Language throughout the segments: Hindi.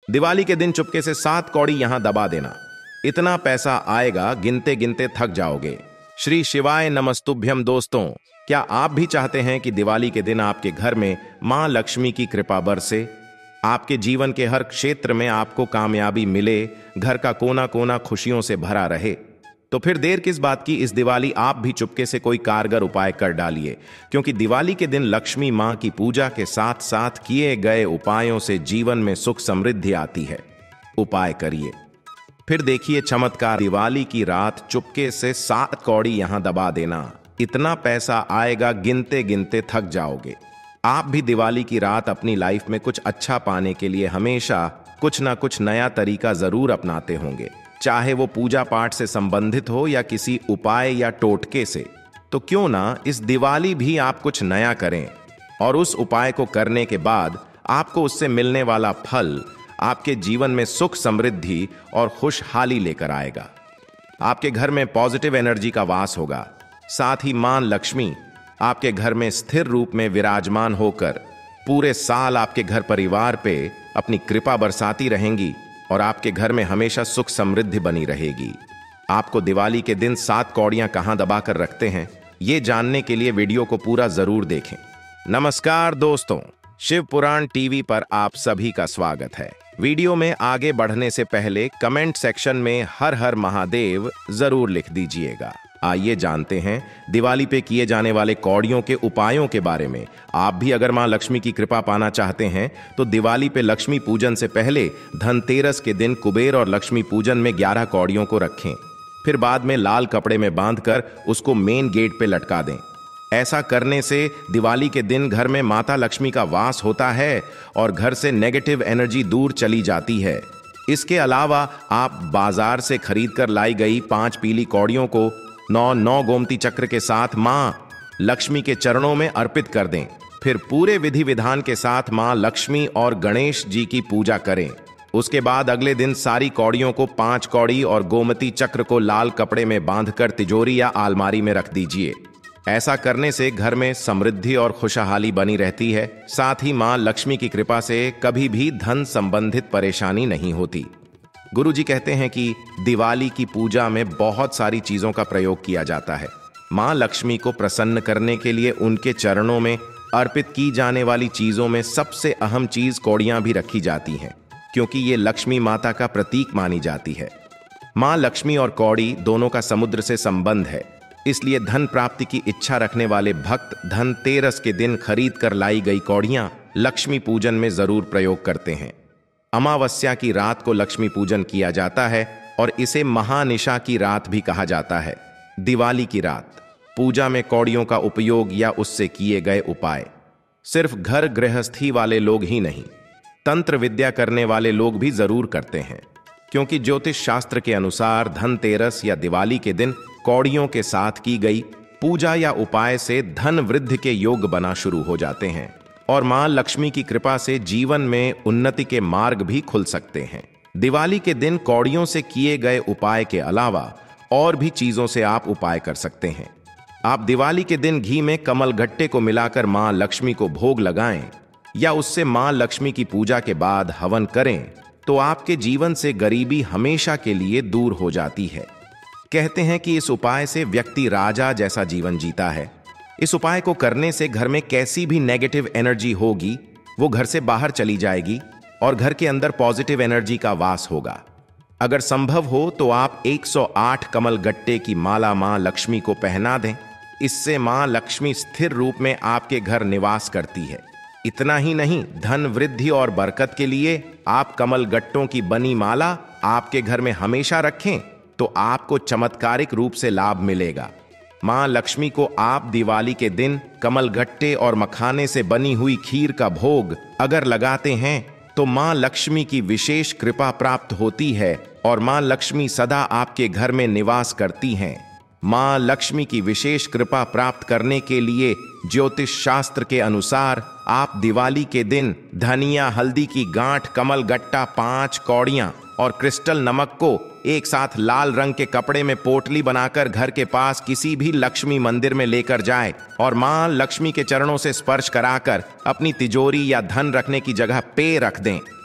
दिवाली के दिन चुपके से 7 कौड़ी यहां दबा देना। इतना पैसा आएगा गिनते गिनते थक जाओगे। श्री शिवाय नमस्तुभ्यम। दोस्तों, क्या आप भी चाहते हैं कि दिवाली के दिन आपके घर में मां लक्ष्मी की कृपा बरसे, आपके जीवन के हर क्षेत्र में आपको कामयाबी मिले, घर का कोना कोना खुशियों से भरा रहे? तो फिर देर किस बात की, इस दिवाली आप भी चुपके से कोई कारगर उपाय कर डालिए, क्योंकि दिवाली के दिन लक्ष्मी मां की पूजा के साथ साथ किए गए उपायों से जीवन में सुख समृद्धि आती है। उपाय करिए, फिर देखिए चमत्कार। दिवाली की रात चुपके से 7 कौड़ी यहां दबा देना। इतना पैसा आएगा गिनते गिनते थक जाओगे। आप भी दिवाली की रात अपनी लाइफ में कुछ अच्छा पाने के लिए हमेशा कुछ ना कुछ नया तरीका जरूर अपनाते होंगे, चाहे वो पूजा पाठ से संबंधित हो या किसी उपाय या टोटके से। तो क्यों ना इस दिवाली भी आप कुछ नया करें, और उस उपाय को करने के बाद आपको उससे मिलने वाला फल आपके जीवन में सुख समृद्धि और खुशहाली लेकर आएगा। आपके घर में पॉजिटिव एनर्जी का वास होगा। साथ ही मां लक्ष्मी आपके घर में स्थिर रूप में विराजमान होकर पूरे साल आपके घर परिवार पे अपनी कृपा बरसाती रहेंगी और आपके घर में हमेशा सुख समृद्धि बनी रहेगी। आपको दिवाली के दिन 7 कौड़ियां कहां दबा कर रखते हैं, ये जानने के लिए वीडियो को पूरा जरूर देखें। नमस्कार दोस्तों, शिव पुराण टीवी पर आप सभी का स्वागत है। वीडियो में आगे बढ़ने से पहले कमेंट सेक्शन में हर हर महादेव जरूर लिख दीजिएगा। आइए जानते हैं दिवाली पे किए जाने वाले कौड़ियों के उपायों के बारे में। आप भी अगर मां लक्ष्मी की कृपा पाना चाहते हैं तो दिवाली पे लक्ष्मी पूजन से पहले धनतेरस के दिन कुबेर और लक्ष्मी पूजन में 11 कौड़ियों को रखें। फिर बाद में लाल कपड़े में बांधकर उसको मेन गेट पे लटका दें। ऐसा करने से दिवाली के दिन घर में माता लक्ष्मी का वास होता है और घर से नेगेटिव एनर्जी दूर चली जाती है। इसके अलावा आप बाजार से खरीद कर लाई गई 5 पीली कौड़ियों को 9 गोमती चक्र के साथ मां लक्ष्मी के चरणों में अर्पित कर दें। फिर पूरे विधि विधान के साथ मां लक्ष्मी और गणेश जी की पूजा करें। उसके बाद अगले दिन सारी कौड़ियों को 5 कौड़ी और गोमती चक्र को लाल कपड़े में बांधकर तिजोरी या अलमारी में रख दीजिए। ऐसा करने से घर में समृद्धि और खुशहाली बनी रहती है। साथ ही मां लक्ष्मी की कृपा से कभी भी धन संबंधित परेशानी नहीं होती। गुरुजी कहते हैं कि दिवाली की पूजा में बहुत सारी चीजों का प्रयोग किया जाता है। मां लक्ष्मी को प्रसन्न करने के लिए उनके चरणों में अर्पित की जाने वाली चीजों में सबसे अहम चीज कौड़ियां भी रखी जाती हैं, क्योंकि ये लक्ष्मी माता का प्रतीक मानी जाती है। मां लक्ष्मी और कौड़ी दोनों का समुद्र से संबंध है, इसलिए धन प्राप्ति की इच्छा रखने वाले भक्त धनतेरस के दिन खरीद कर लाई गई कौड़ियां लक्ष्मी पूजन में जरूर प्रयोग करते हैं। अमावस्या की रात को लक्ष्मी पूजन किया जाता है और इसे महानिशा की रात भी कहा जाता है। दिवाली की रात पूजा में कौड़ियों का उपयोग या उससे किए गए उपाय सिर्फ घर गृहस्थी वाले लोग ही नहीं, तंत्र विद्या करने वाले लोग भी जरूर करते हैं, क्योंकि ज्योतिष शास्त्र के अनुसार धनतेरस या दिवाली के दिन कौड़ियों के साथ की गई पूजा या उपाय से धन वृद्धि के योग बना शुरू हो जाते हैं और मां लक्ष्मी की कृपा से जीवन में उन्नति के मार्ग भी खुल सकते हैं। दिवाली के दिन कौड़ियों से किए गए उपाय के अलावा और भी चीजों से आप उपाय कर सकते हैं। आप दिवाली के दिन घी में कमल गट्टे को मिलाकर मां लक्ष्मी को भोग लगाएं या उससे मां लक्ष्मी की पूजा के बाद हवन करें तो आपके जीवन से गरीबी हमेशा के लिए दूर हो जाती है। कहते हैं कि इस उपाय से व्यक्ति राजा जैसा जीवन जीता है। इस उपाय को करने से घर में कैसी भी नेगेटिव एनर्जी होगी वो घर से बाहर चली जाएगी और घर के अंदर पॉजिटिव एनर्जी का वास होगा। अगर संभव हो तो आप 108 कमल गट्टे की माला मां लक्ष्मी को पहना दें। इससे मां लक्ष्मी स्थिर रूप में आपके घर निवास करती है। इतना ही नहीं, धन वृद्धि और बरकत के लिए आप कमल गट्टों की बनी माला आपके घर में हमेशा रखें तो आपको चमत्कारिक रूप से लाभ मिलेगा। मां लक्ष्मी को आप दिवाली के दिन कमल गट्टे और मखाने से बनी हुई खीर का भोग अगर लगाते हैं तो मां लक्ष्मी की विशेष कृपा प्राप्त होती है और मां लक्ष्मी सदा आपके घर में निवास करती हैं। मां लक्ष्मी की विशेष कृपा प्राप्त करने के लिए ज्योतिष शास्त्र के अनुसार आप दिवाली के दिन धनिया, हल्दी की गांठ, कमल गट्टा, 5 कौड़ियां और क्रिस्टल नमक को एक साथ लाल रंग के कपड़े में पोटली बनाकर घर के पास किसी भी लक्ष्मी मंदिर में लेकर जाएं और मां लक्ष्मी के चरणों से स्पर्श कराकर अपनी तिजोरी या धन रखने की जगह पे रख दें।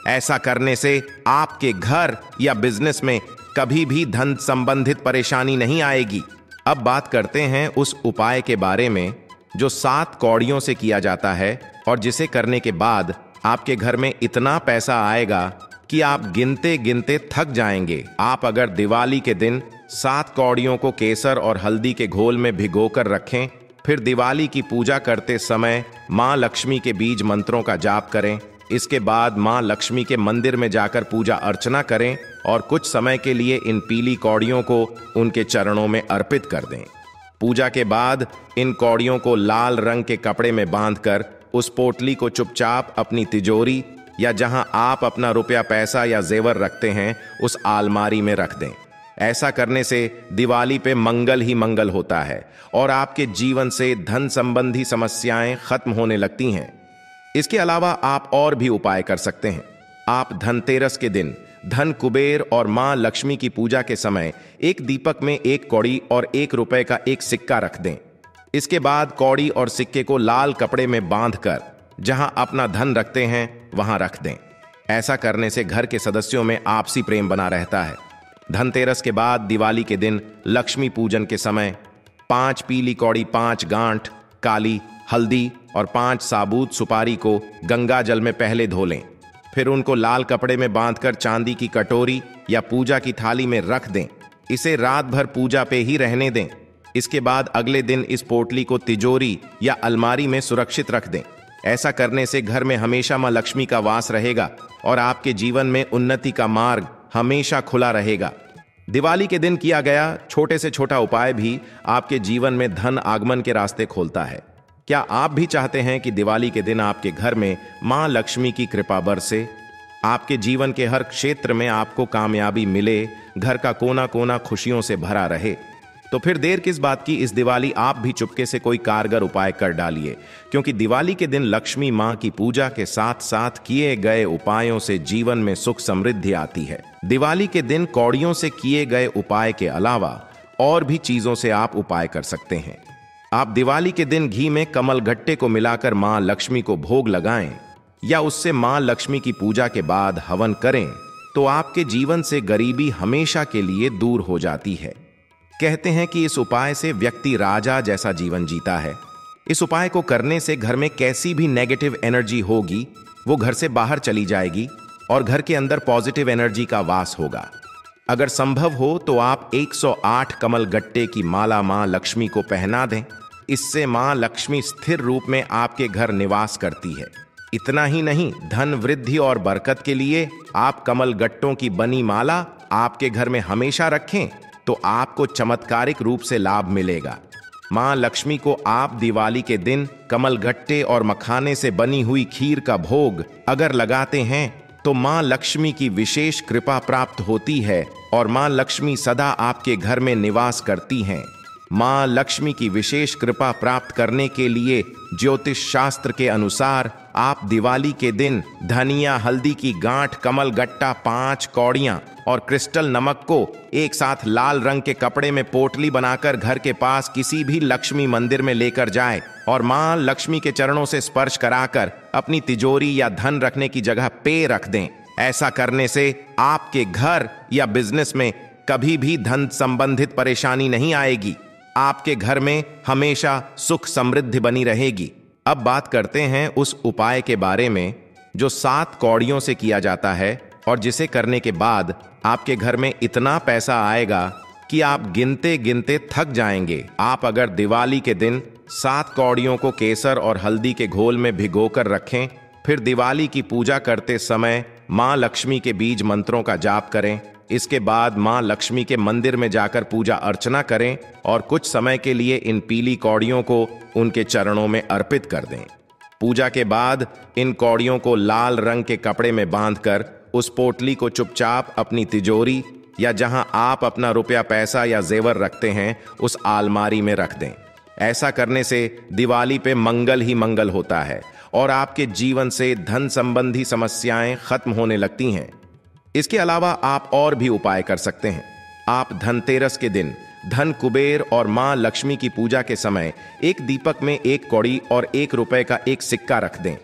ऐसा करने से आपके घर या बिजनेस में कभी भी धन संबंधित परेशानी नहीं आएगी। अब बात करते हैं उस उपाय के बारे में जो 7 कौड़ियों से किया जाता है और जिसे करने के बाद आपके घर में इतना पैसा आएगा कि आप गिनते गिनते थक जाएंगे। आप अगर दिवाली के दिन 7 कौड़ियों को केसर और हल्दी के घोल में भिगोकर रखें, फिर दिवाली की पूजा करते समय मां लक्ष्मी के बीज मंत्रों का जाप करें। इसके बाद मां लक्ष्मी के मंदिर में जाकर पूजा अर्चना करें और कुछ समय के लिए इन पीली कौड़ियों को उनके चरणों में अर्पित कर दें। पूजा के बाद इन कौड़ियों को लाल रंग के कपड़े में बांधकर उस पोटली को चुपचाप अपनी तिजोरी या जहां आप अपना रुपया पैसा या जेवर रखते हैं उस आलमारी में रख दें। ऐसा करने से दिवाली पे मंगल ही मंगल होता है और आपके जीवन से धन संबंधी समस्याएं खत्म होने लगती हैं। इसके अलावा आप और भी उपाय कर सकते हैं। आप धनतेरस के दिन धन कुबेर और मां लक्ष्मी की पूजा के समय एक दीपक में 1 कौड़ी और 1 रुपए का एक सिक्का रख दें। इसके बाद कौड़ी और सिक्के को लाल कपड़े में बांधकर जहां अपना धन रखते हैं वहां रख दें। ऐसा करने से घर के सदस्यों में आपसी प्रेम बना रहता है। धनतेरस के बाद दिवाली के दिन लक्ष्मी पूजन के समय 5 पीली कौड़ी, 5 गांठ काली हल्दी और 5 साबुत सुपारी को गंगा जल में पहले धो लें। फिर उनको लाल कपड़े में बांधकर चांदी की कटोरी या पूजा की थाली में रख दें। इसे रात भर पूजा पे ही रहने दें। इसके बाद अगले दिन इस पोटली को तिजोरी या अलमारी में सुरक्षित रख दें। ऐसा करने से घर में हमेशा मां लक्ष्मी का वास रहेगा और आपके जीवन में उन्नति का मार्ग हमेशा खुला रहेगा। दिवाली के दिन किया गया छोटे से छोटा उपाय भी आपके जीवन में धन आगमन के रास्ते खोलता है। क्या आप भी चाहते हैं कि दिवाली के दिन आपके घर में मां लक्ष्मी की कृपा बरसे, आपके जीवन के हर क्षेत्र में आपको कामयाबी मिले, घर का कोना कोना खुशियों से भरा रहे? तो फिर देर किस बात की, इस दिवाली आप भी चुपके से कोई कारगर उपाय कर डालिए, क्योंकि दिवाली के दिन लक्ष्मी मां की पूजा के साथ साथ किए गए उपायों से जीवन में सुख समृद्धि आती है। दिवाली के दिन कौड़ियों से किए गए उपाय के अलावा और भी चीजों से आप उपाय कर सकते हैं। आप दिवाली के दिन घी में कमल गट्टे को मिलाकर मां लक्ष्मी को भोग लगाएं या उससे मां लक्ष्मी की पूजा के बाद हवन करें तो आपके जीवन से गरीबी हमेशा के लिए दूर हो जाती है। कहते हैं कि इस उपाय से व्यक्ति राजा जैसा जीवन जीता है। इस उपाय को करने से घर में कैसी भी नेगेटिव एनर्जी होगी वो घर से बाहर चली जाएगी और घर के अंदर पॉजिटिव एनर्जी का वास होगा। अगर संभव हो तो आप 108 कमल गट्टे की माला मां लक्ष्मी को पहना दें। इससे मां लक्ष्मी स्थिर रूप में आपके घर निवास करती है। इतना ही नहीं, धन वृद्धि और बरकत के लिए आप कमल गट्टों की बनी माला आपके घर में हमेशा रखें तो आपको चमत्कारिक रूप से लाभ मिलेगा। मां लक्ष्मी को आप दिवाली के दिन कमल गट्टे और मखाने से बनी हुई खीर का भोग अगर लगाते हैं तो मां लक्ष्मी की विशेष कृपा प्राप्त होती है और मां लक्ष्मी सदा आपके घर में निवास करती हैं। मां लक्ष्मी की विशेष कृपा प्राप्त करने के लिए ज्योतिष शास्त्र के अनुसार आप दिवाली के दिन धनिया, हल्दी की गांठ, कमल गट्टा, 5 कौड़ियां और क्रिस्टल नमक को एक साथ लाल रंग के कपड़े में पोटली बनाकर घर के पास किसी भी लक्ष्मी मंदिर में लेकर जाएं और मां लक्ष्मी के चरणों से स्पर्श कराकर अपनी तिजोरी या धन रखने की जगह पे रख दें। ऐसा करने से आपके घर या बिजनेस में कभी भी धन संबंधित परेशानी नहीं आएगी। आपके घर में हमेशा सुख समृद्धि बनी रहेगी। अब बात करते हैं उस उपाय के बारे में जो 7 कौड़ियों से किया जाता है और जिसे करने के बाद आपके घर में इतना पैसा आएगा कि आप गिनते गिनते थक जाएंगे। आप अगर दिवाली के दिन 7 कौड़ियों को केसर और हल्दी के घोल में भिगोकर रखें, फिर दिवाली की पूजा करते समय मां लक्ष्मी के बीज मंत्रों का जाप करें। इसके बाद मां लक्ष्मी के मंदिर में जाकर पूजा अर्चना करें और कुछ समय के लिए इन पीली कौड़ियों को उनके चरणों में अर्पित कर दें। पूजा के बाद इन कौड़ियों को लाल रंग के कपड़े में बांधकर उस पोटली को चुपचाप अपनी तिजोरी या जहां आप अपना रुपया पैसा या जेवर रखते हैं उस आलमारी में रख दें। ऐसा करने से दिवाली पे मंगल ही मंगल होता है और आपके जीवन से धन संबंधी समस्याएं खत्म होने लगती हैं। इसके अलावा आप और भी उपाय कर सकते हैं। आप धनतेरस के दिन धन कुबेर और मां लक्ष्मी की पूजा के समय एक दीपक में 1 कौड़ी और 1 रुपए का एक सिक्का रख दें।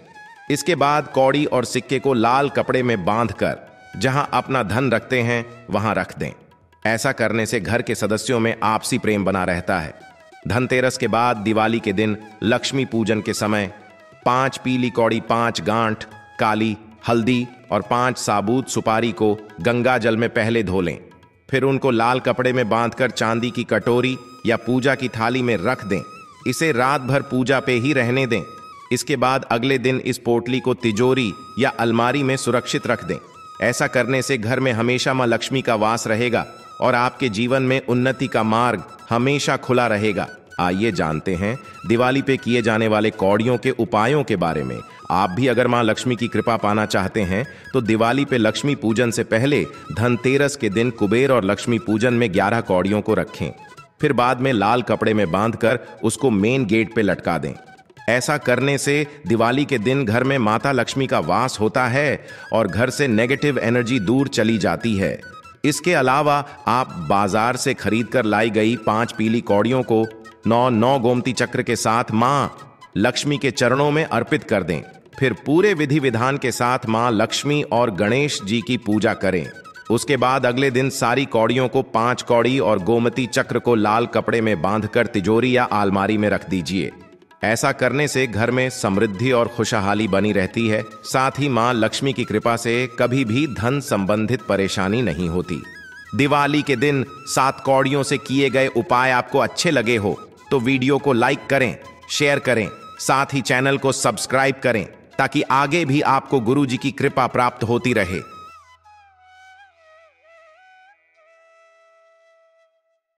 इसके बाद कौड़ी और सिक्के को लाल कपड़े में बांधकर जहां अपना धन रखते हैं वहां रख दें। ऐसा करने से घर के सदस्यों में आपसी प्रेम बना रहता है। धनतेरस के बाद दिवाली के दिन लक्ष्मी पूजन के समय 5 पीली कौड़ी, 5 गांठ काली हल्दी और 5 साबुत सुपारी को गंगा जल में पहले धो लें। फिर उनको लाल कपड़े में बांधकर चांदी की कटोरी या पूजा की थाली में रख दें। इसे रात भर पूजा पे ही रहने दें। इसके बाद अगले दिन इस पोटली को तिजोरी या अलमारी में सुरक्षित रख दें। ऐसा करने से घर में हमेशा मां लक्ष्मी का वास रहेगा और आपके जीवन में उन्नति का मार्ग हमेशा खुला रहेगा। आइए जानते हैं दिवाली पे किए जाने वाले कौड़ियों के उपायों के बारे में। आप भी अगर मां लक्ष्मी की कृपा पाना चाहते हैं तो दिवाली पे लक्ष्मी पूजन से पहले धनतेरस के दिन कुबेर और लक्ष्मी पूजन में 11 कौड़ियों को रखें। फिर बाद में लाल कपड़े में बांधकर उसको मेन गेट पे लटका दें। ऐसा करने से दिवाली के दिन घर में माता लक्ष्मी का वास होता है और घर से नेगेटिव एनर्जी दूर चली जाती है। इसके अलावा आप बाजार से खरीदकर लाई गई 5 पीली कौड़ियों को 9 गोमती चक्र के साथ मां लक्ष्मी के चरणों में अर्पित कर दें। फिर पूरे विधि विधान के साथ मां लक्ष्मी और गणेश जी की पूजा करें। उसके बाद अगले दिन सारी कौड़ियों को 5 कौड़ी और गोमती चक्र को लाल कपड़े में बांधकर तिजोरी या अलमारी में रख दीजिए। ऐसा करने से घर में समृद्धि और खुशहाली बनी रहती है। साथ ही मां लक्ष्मी की कृपा से कभी भी धन संबंधित परेशानी नहीं होती। दिवाली के दिन 7 कौड़ियों से किए गए उपाय आपको अच्छे लगे हो तो वीडियो को लाइक करें, शेयर करें, साथ ही चैनल को सब्सक्राइब करें ताकि आगे भी आपको गुरु जी की कृपा प्राप्त होती रहे।